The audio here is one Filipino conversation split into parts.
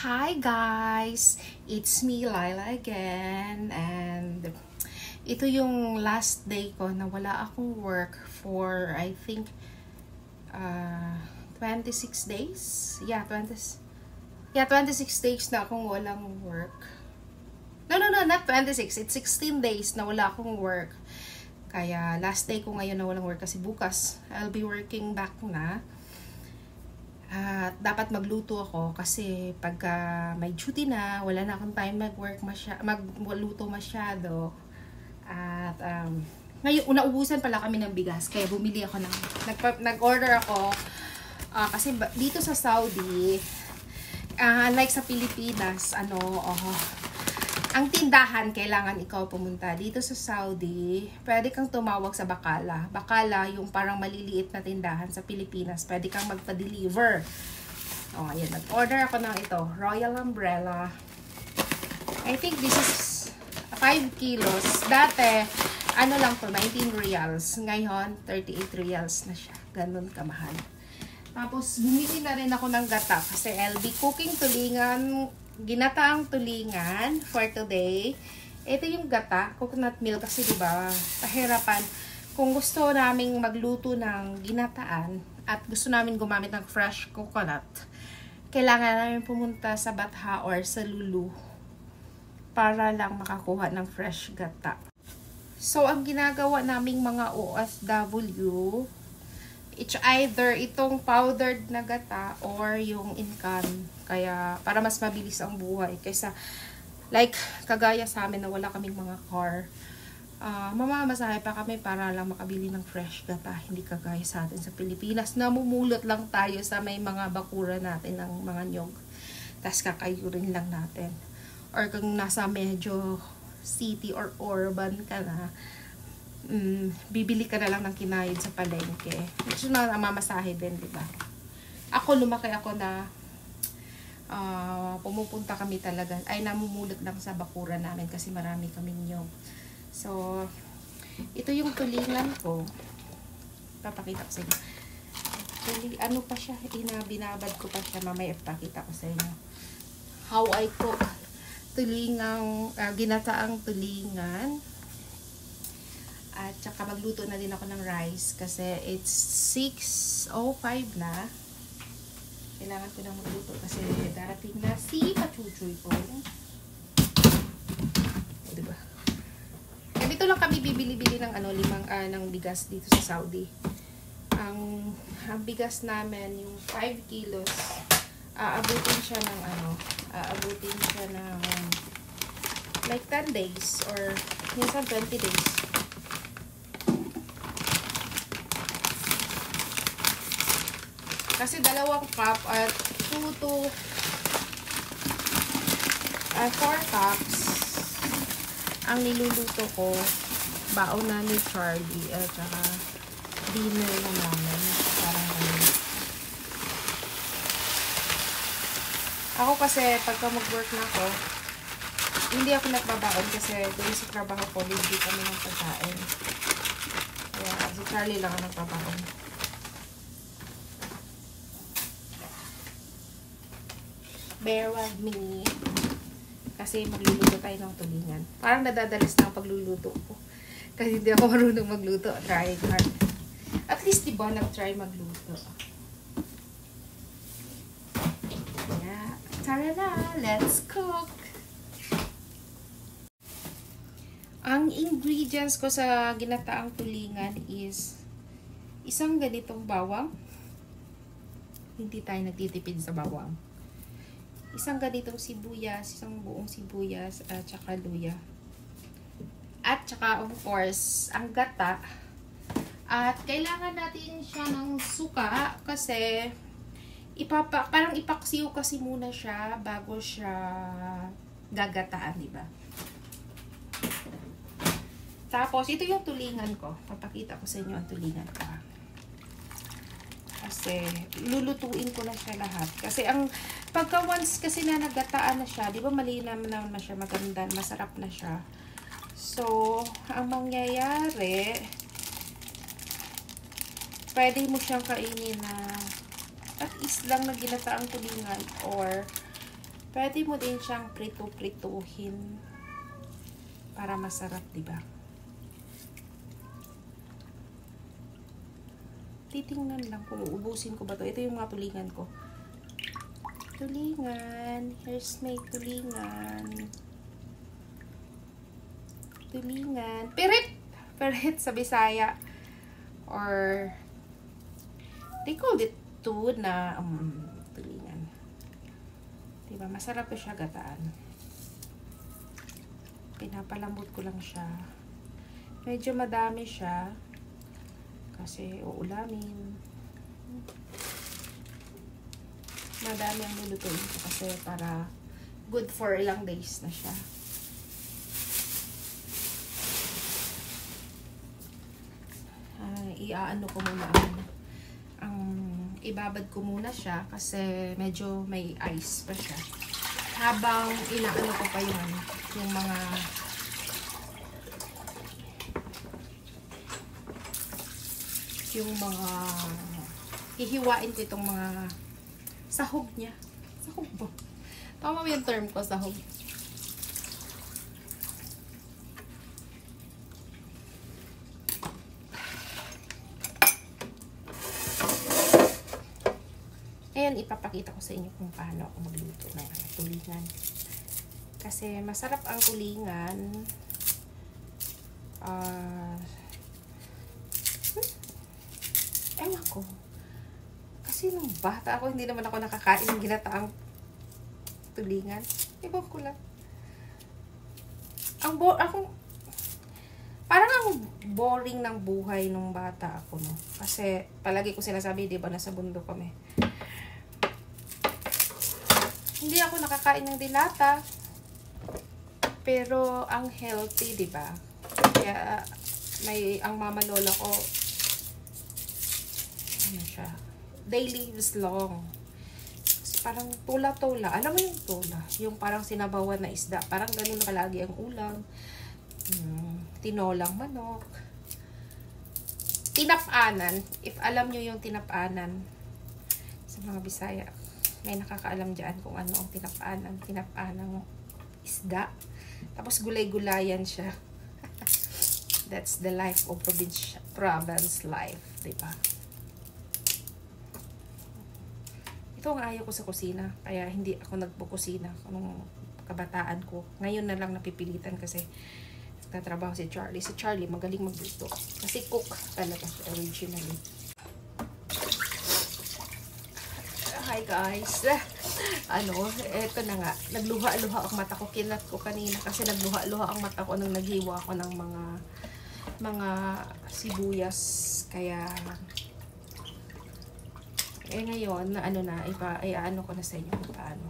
Hi guys! It's me, Laila again. And ito yung last day ko na wala akong work for, I think, 26 days? Yeah, 26 days na akong walang work. No, not 26. It's 16 days na wala akong work. Kaya last day ko ngayon na walang work kasi bukas I'll be working back na. At dapat magluto ako kasi pagka may duty na, wala na akong time magluto masyado. At ngayon, naubusan pala kami ng bigas, kaya bumili ako nag-order ako kasi dito sa Saudi, like sa Pilipinas, ang tindahan, kailangan ikaw pumunta. Dito sa Saudi, pwede kang tumawag sa bakala. Bakala, yung parang maliliit na tindahan sa Pilipinas. Pwede kang magpa-deliver. O, ayan. Nag-order ako ng ito. Royal Umbrella. I think this is 5 kilos. Dati, lang to, 19 reals. Ngayon, 38 reals na siya. Ganun kamahal. Tapos, bumili na rin ako ng gata. Kasi LB Cooking Tulingan, ginataang tulingan for today. Ito yung gata, coconut milk kasi diba, pahirapan. Kung gusto naming magluto ng ginataan at gusto namin gumamit ng fresh coconut, kailangan namin pumunta sa Batha or sa Lulu para lang makakuha ng fresh gata. So, ang ginagawa naming mga OFW, it's either itong powdered na gata or yung incan. Kaya, para mas mabilis ang buhay. Kaysa, like, kagaya sa amin na wala kaming mga car. Mamamasahe pa kami para lang makabili ng fresh gata. Hindi kagaya sa atin sa Pilipinas. Namumulot lang tayo sa may mga bakura natin ng mga nyog. Tapos kakayurin lang natin. Or kung nasa medyo city or urban ka na, bibili ka na lang ng kinayod sa palengke. Which na mamasahe din, diba? Ako, lumaki ako na pumupunta kami talaga. Ay, namumulot lang sa bakura namin kasi marami kaming nyog. So, ito yung tulingan ko. Papakita ko sa inyo. Ano pa siya? Binabad ko pa siya. Mamaya ipakita ko sa inyo. How I cook tulingang, ginataang tulingan. At saka magluto na din ako ng rice kasi it's 6:05 na. Kailangan ko na magluto kasi darating na si pachuchoy ko. O, diba? Dito lang kami bibili-bili ng ng bigas dito sa Saudi. Ang bigas namin, yung 5 kilos, aabutin siya ng like 10 days or minsan 20 days. Kasi 2 cup at 2 to 4 cups ang niluluto ko. Baon na ni Charlie at saka dinner na namin. Parang ako kasi pagka mag-work na ako, hindi ako nagbabaon kasi doon sa trabaho ko, hindi kami ng pagkain. Kaya si Charlie lang ang nagbabaon. Bear with me. Kasi magluluto tayo ng tulingan. Parang nadadalas na ang pagluluto ko. Kasi hindi ako marunong magluto. Try hard. At least diba nag-try magluto. Yeah. Tara na. Let's cook. Ang ingredients ko sa ginataang tulingan is isang ganitong bawang. Hindi tayo nagtitipid sa bawang. Isang ganitong sibuyas, isang buong sibuyas, at saka luya. At saka, of course, ang gata. At kailangan natin siya ng suka kasi parang ipaksiw kasi muna siya bago siya gagataan, diba? Tapos, ito yung tulingan ko. Papakita ko sa inyo ang tulingan ko. Kasi lulutuin ko na siya lahat. Kasi pagka once kasi na nagataan na siya, di ba malinaw naman siya, maganda, masarap na siya. So, ang mangyayari, pwede mo siyang kainin na at is lang na ginataang tulingan or Pwede mo din siyang prito-prituhin para masarap, diba? Titingnan lang kung uubusin ko ba to. Ito yung mga tulingan ko. Tulingan. Here's my tulingan. Tulingan. Pirit! Pirit sa Bisaya. Or, they called it tuna. Tulingan. Diba? Masarap ko siya gataan. Pinapalambot ko lang siya. Medyo madami siya. Kasi uulamin. Madami ang lulutuin ko kasi para good for ilang days na siya. Iaano ko muna ang ibabad ko muna siya kasi medyo may ice pa siya. Habang inaano ko pa yung mga hihiwain ko itong mga sahog niya. Sahog ba? Tama ba yung term ko, sahog? Ayan, ipapakita ko sa inyo kung paano ako magluto ng tulingan. Kasi masarap ang tulingan. Ewan ko. Kasi nung bata ako, hindi naman ako nakakain ng ginataang tulingan. Ewan ko lang. Parang ang boring ng buhay nung bata ako, no? Kasi palagi ko sinasabi, di ba, nasa bundok kami. Hindi ako nakakain ng dilata. Pero ang healthy, di ba? Kaya ang mama lola ko, ano siya, they lives long. Kasi parang tula-tula. Alam mo yung tula? Yung parang sinabawan na isda. Parang ganun kalagi ang ulam. Tinolang manok. Tinapanan. If alam nyo yung tinapanan sa mga Bisaya, may nakakaalam dyan kung ano ang tinapanan. Tinapanang isda. Tapos gulay-gulayan siya. That's the life of province life. Diba? Ito ang ayaw ko sa kusina. Kaya hindi ako nagpukusina nung kabataan ko. Ngayon na lang napipilitan kasi nagtatrabaho si Charlie. Si Charlie magaling magluto. Kasi cook talaga originally. Hi guys. Eto na nga. Nagluha-luha ang mata ko. Kinat ko kanina kasi nagluha-luha ang mata ko nung naghiwa ako ng mga sibuyas. Kaya ngayon, ano ko na sa inyo kung paano.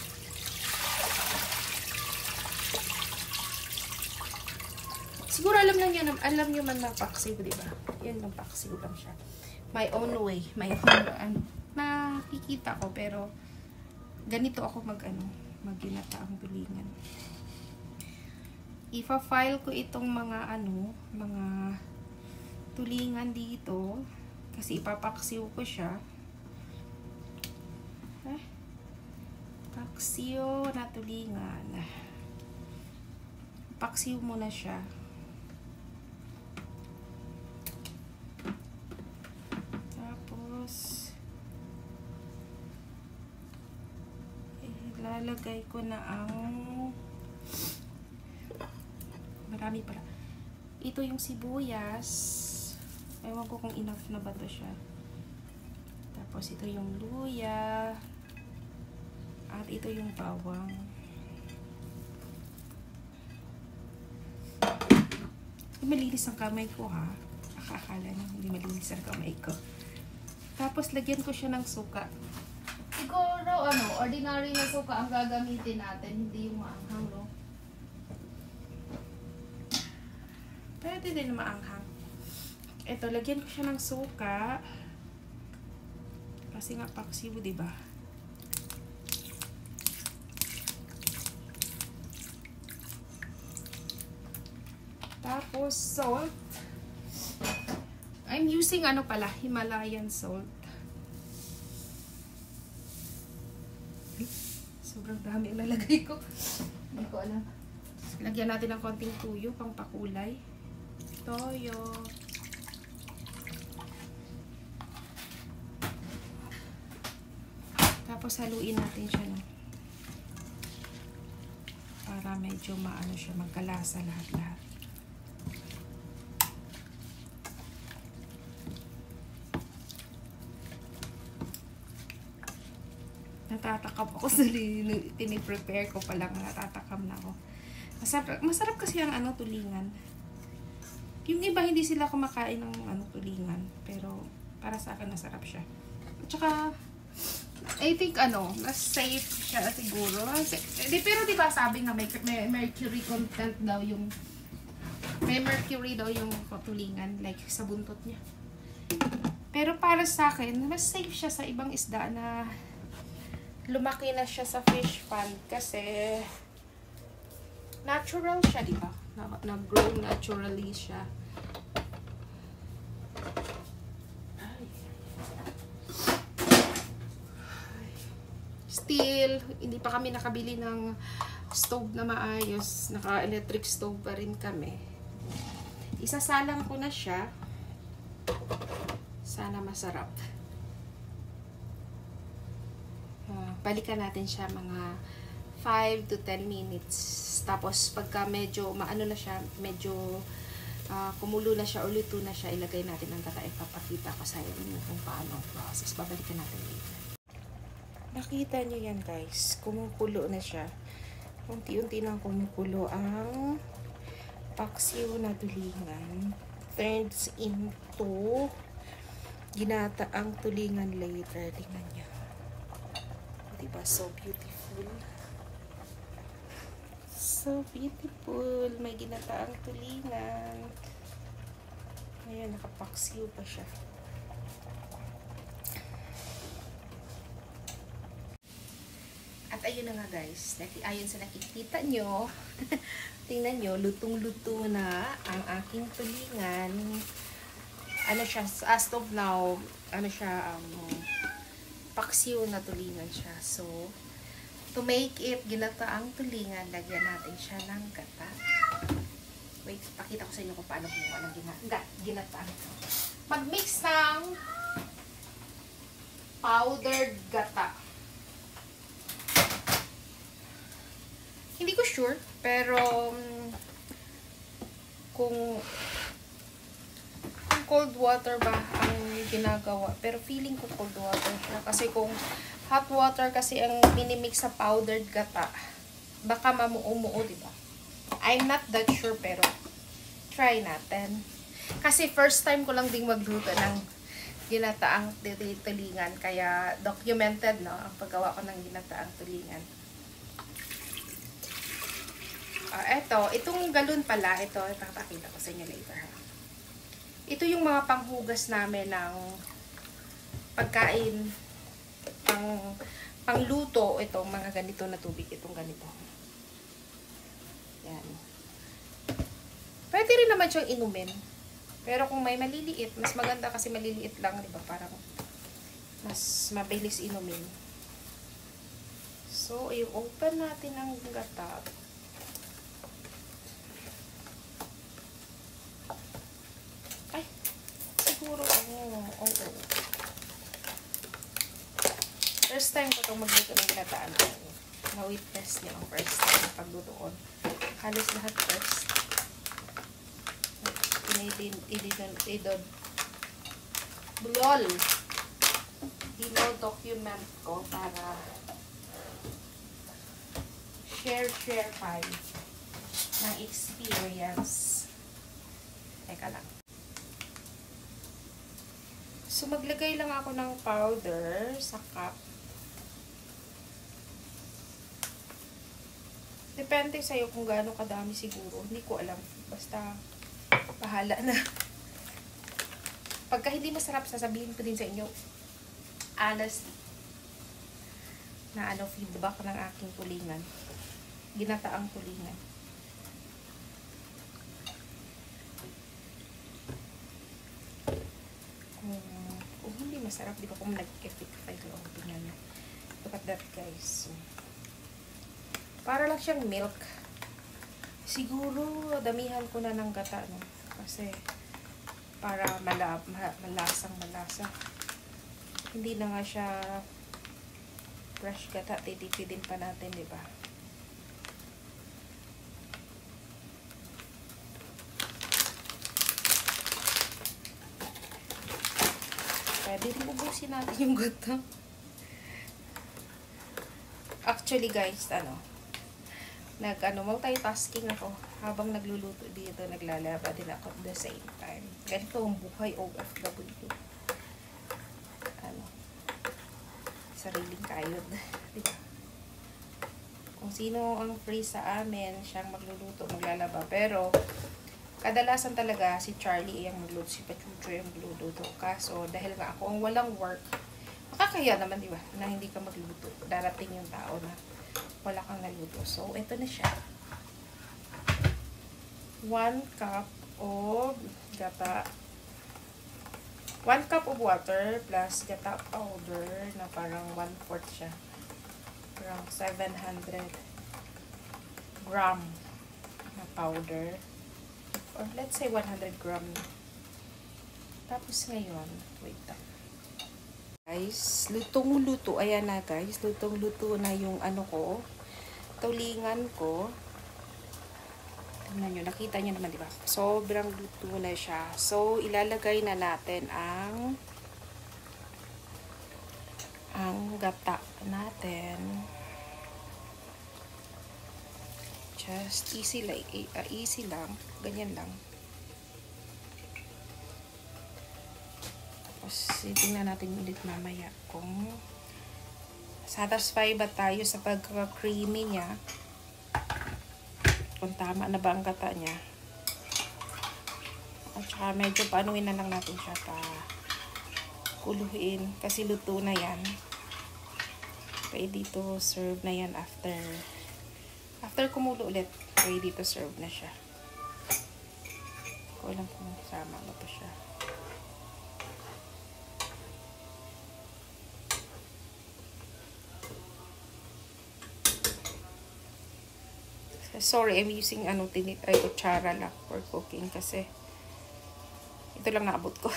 Siguro alam nyo man mapaksiw, di ba? Yan lang, paksiw lang siya. My own way. My own, nakikita ko, pero ganito ako magginata ang tulingan. Ipa-file ko itong mga tulingan dito kasi ipapaksiw ko siya. Paksiw na tulingan. Paksiw muna siya. Tapos ilalagay ko na ang marami pala. Ito yung sibuyas. Ewan ko kung enough na ba to siya. Tapos ito yung luya. At ito yung bawang. Malinis ang kamay ko, ha. Akala nyo hindi malinis ang kamay ko. Tapos lagyan ko siya ng suka. Siguro ordinary na suka ang gagamitin natin, hindi yung maanghang, no? Pwede din maanghang. Ito, lagyan ko siya ng suka. Kasi nga paksiw, diba? Tapos, salt. I'm using Himalayan salt. So, sobrang dami ang nalagay ko. Hindi ko alam. Lagyan natin ng konting tuyo pang pakulay. Toyo. Tapos haluin natin siya, no? Para medyo maano siya, magkalasa lahat-lahat. Natatakam ako sa tiniprepare ko pa lang, natatakam na ako. Masarap kasi ang ano, tulingan. Yung iba hindi sila kumakain ng ano, tulingan, pero para sa akin masarap siya. At saka I think ano, mas safe siya siguro. Pero diba sabi nga may mercury content daw yung may mercury daw yung tulingan, like sa buntot niya. Pero para sa akin, mas safe siya sa ibang isda na lumaki na siya sa fish pond kasi natural siya, di ba? Nag-grow naturally siya. Still, hindi pa kami nakabili ng stove na maayos. Naka-electric stove pa rin kami. Isasalang ko na siya. Sana masarap. Balikan natin siya mga 5 to 10 minutes. Tapos pagka medyo maano na siya, medyo kumulo na siya o luto na siya, ilagay natin ang gata. Ipapakita ko sa inyo kung paano ang process. Babalikan natin later. Nakita nyo yan guys, kumukulo na siya. Unti-unti nang kumukulo ang paksiw na tulingan. Turns into ginataang tulingan later. Tingnan nyo. Diba? So beautiful. So beautiful. May ginataang tulingan. Ayan, nakapaksiw pa siya. At ayun na nga guys, ayon sa nakikita nyo, tingnan nyo, lutong-luto na ang aking tulingan. Ano siya, as of now, ano siya, paksiw na tulingan siya. So, to make it ginataang tulingan, lagyan natin siya ng gata. Wait, pakita ko sa inyo kung paano kumuha ng ginataan. Mag-mix ng powdered gata. Hindi ko sure, pero kung cold water ba ang ginagawa. Pero feeling ko cold water siya. Kasi kung hot water kasi ang minimix sa powdered gata, baka mamuo-muo, diba? I'm not that sure, pero try natin. Kasi first time ko lang ding magluto ng ginataang tulingan. Kaya documented, no? Ang paggawa ko ng ginataang tulingan. Itong galon pala, ito, ipapakita ko sa inyo later. Ito yung mga panghugas namin ng pagkain, pangluto, itong mga ganito na tubig, itong ganito. Yan. Pwede rin naman siyang inumin. Pero kung may maliliit, mas maganda kasi maliliit lang, di ba? Parang mas mabilis inumin. So, i-open natin ang gata. Siguro, first time ko itong magluto ng ginataan. Na-witness niyo ang first time na pagluto ko. Halos lahat first. Dino-document ko para share tayo ng experience. Teka lang. So, maglagay lang ako ng powder sa cup. Depende sa'yo kung gaano kadami siguro. Hindi ko alam. Basta, bahala na. Pagka hindi masarap, sasabihin ko din sa inyo, honestly, na feedback ng aking tulingan. Ginataang tulingan. Kung hindi masarap, di ba kung nag-epic fight lang, tingnan nyo. Look at that guys. Para lang siyang milk. Siguro, damihan ko na ng gata, no? Kasi, para malasang malasa. Hindi na nga siya fresh gata. Titipidin pa natin, di ba? Pwede rin ubusin natin yung gata. Actually, guys, multitasking ako. Habang nagluluto dito, naglalaba din ako at the same time. Ganito ang buhay OFW. Sariling kayod. Diba? Kung sino ang free sa amin, siyang magluluto, maglalaba. Pero, kadalasan talaga si Charlie ang magluluto, si Pachucho ang magluluto. Kaso, dahil nga ako ang walang work, makakaya naman, di ba, na hindi ka magluto. Darating yung tao na wala kang naluto. So, ito na siya. 1 cup of gata. 1 cup of water plus gata powder na parang 1/4 siya. Parang 700 gram na powder. Or let's say 100 gram. Tapos ngayon, wait lang. Guys, lutong-luto. Ayan na guys, lutong-luto na yung tulingan ko. Tingnan nyo, nakita nyo naman, diba? Sobrang luto na siya. So, ilalagay na natin ang gata natin. Just easy lang. Ganyan lang. Tapos, tingnan natin ulit mamaya kung satisfy ba tayo sa pagka-creamy niya. Kung tama na ba ang gata niya. At saka medyo paanuin na lang natin siya pa kuluhin. Kasi luto na yan. Pwede dito serve na yan after kumulo ulit. Pwede dito serve na siya. Ko alam kung sama ba pa siya. Sorry, I'm using kutsara lang for cooking kasi ito lang naabot ko.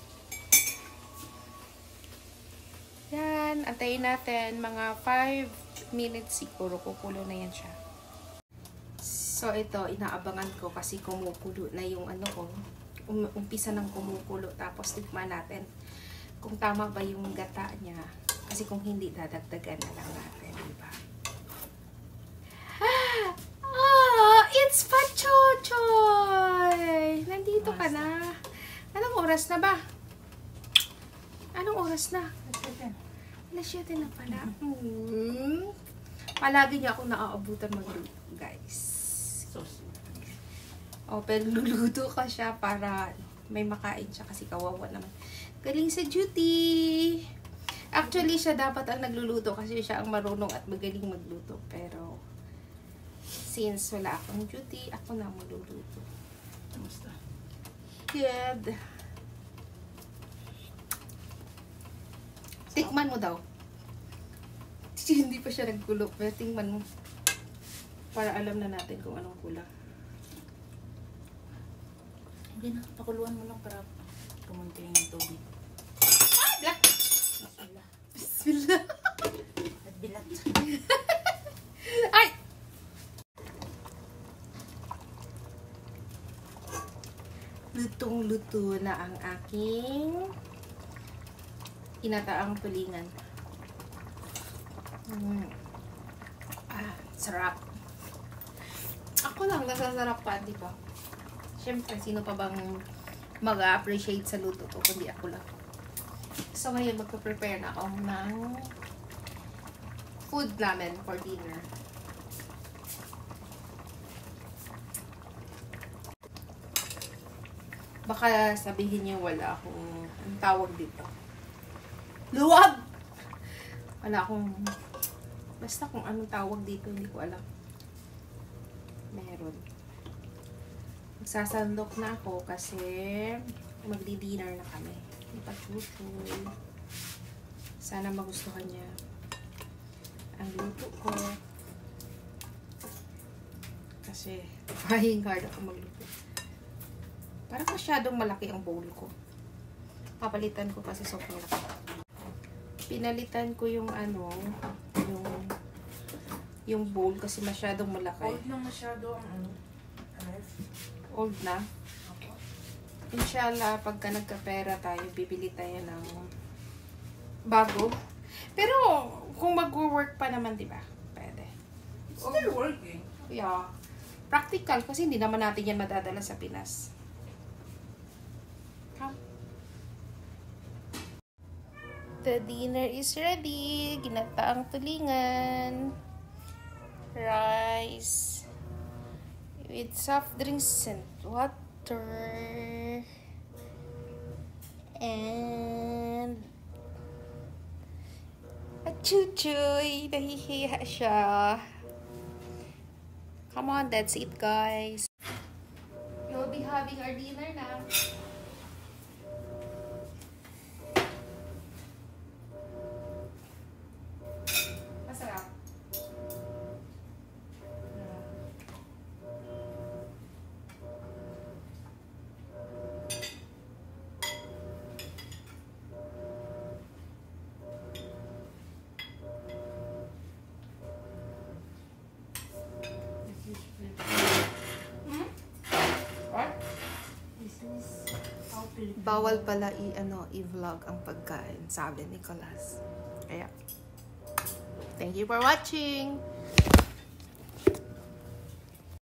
Yan, antayin natin mga 5 minutes siguro, kukulo na yan siya. So ito, inaabangan ko kasi kumukulo na yung umpisa ng kumukulo, tapos tikman natin kung tama ba yung gata niya. Kasi kung hindi, dadagdagan na lang natin, diba? It's Pachochoy! Nandito ka na. Anong oras na ba? Anong oras na? Alas 7 na pala. Palagi niya akong naaabutan magluto, guys. Pero luluto ka siya para may makain siya kasi kawawa naman. Galing sa duty! Actually, siya dapat ang nagluluto kasi siya ang marunong at magaling magluto. Pero, since wala akong duty, ako na magluluto. Kamusta? Good. Tikman mo daw. Hindi pa siya nagkulo. Pero tingnan mo. Para alam na natin kung anong kulang. Hindi na. Pakuluan mo lang para pumunti yung tubig. Ah! Black! Bismillah. Bismillah. At bilat. Ay! Lutong-luto na ang aking inataang tulingan. Sarap. Ako lang nasasarap pa, di ba? Siyempre, sino pa bang mag-appreciate sa luto ko kundi ako lang. So, ngayon magpa-prepare na ako ng food namin for dinner. Baka sabihin niyo wala akong, ang tawag dito, luwag! Wala akong, basta kung anong tawag dito, hindi ko alam. Meron. Magsasandok na ako kasi magdi-dinner na kami. Ipatutoy. Sana magustuhan niya ang luto ko. kasi. Trying hard ako maglupit. Parang masyadong malaki ang bowl ko. Papalitan ko kasi sobrang laki. Pinalitan ko yung ano, yung bowl kasi masyadong malaki. Old na masyado ang ano. Old na. Inshallah, pagka nagkapera tayo, bibili tayo ng bago. Pero, kung mag-work pa naman, di ba? Pwede. It's still working. Yeah. Practical, kasi hindi naman natin yan madadala sa Pinas. Come. The dinner is ready. Ginataang tulingan. Rice. With soft drinks and water. And a chuchoy. Nahihiya siya. Come on, that's it, guys. We'll be having our dinner now. Masarap. Bawal pala i-vlog ang pagkain, sabi ni Nicolas. Kaya, thank you for watching!